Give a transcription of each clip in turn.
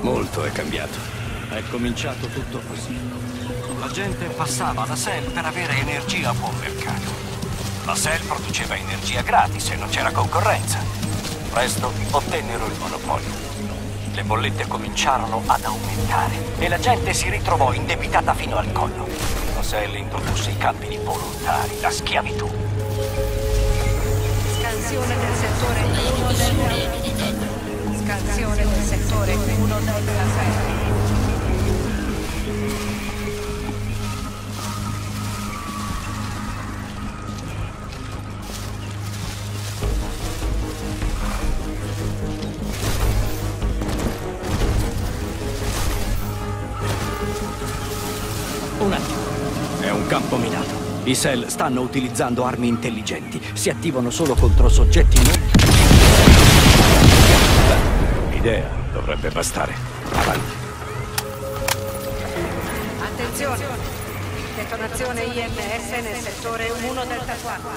Molto è cambiato. È cominciato tutto così. La gente passava alla SEL per avere energia a buon mercato. La SEL produceva energia gratis e non c'era concorrenza. Presto ottennero il monopolio. Le bollette cominciarono ad aumentare e la gente si ritrovò indebitata fino al collo. La SEL introdusse i campi volontari, la schiavitù. Scansione del settore 1 del... Scansione del settore 1 della SEL. Un attimo. È un campo minato. I SEL stanno utilizzando armi intelligenti. Si attivano solo contro soggetti non... L'idea dovrebbe bastare. Avanti. Attenzione! Detonazione IMS nel settore 1 Delta 4.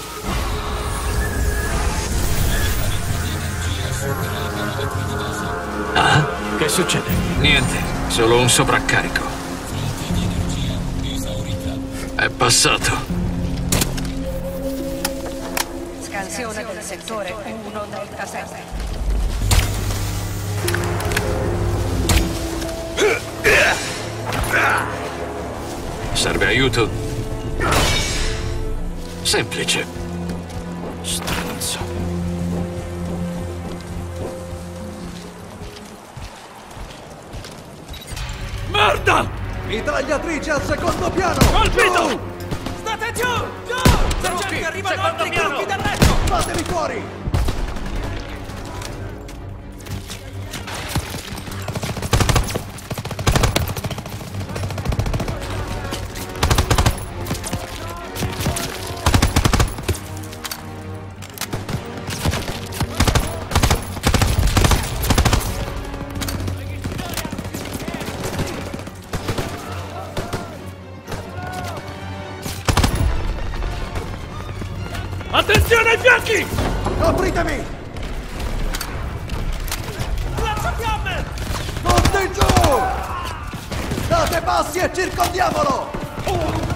Ah? Che succede? Niente, solo un sovraccarico. È passato. Scansione del settore 1 Delta 7. Serve aiuto? Semplice. Stronzo. Merda! Mitragliatrice al secondo piano! Colpito! Giù! State giù! Giù! Sergenti, arrivano altri gruppi dal letto! Fatemi fuori! Attenzione ai fianchi! Copritemi! Lanciafiamme! Tutti giù! Date passi e circondiamolo!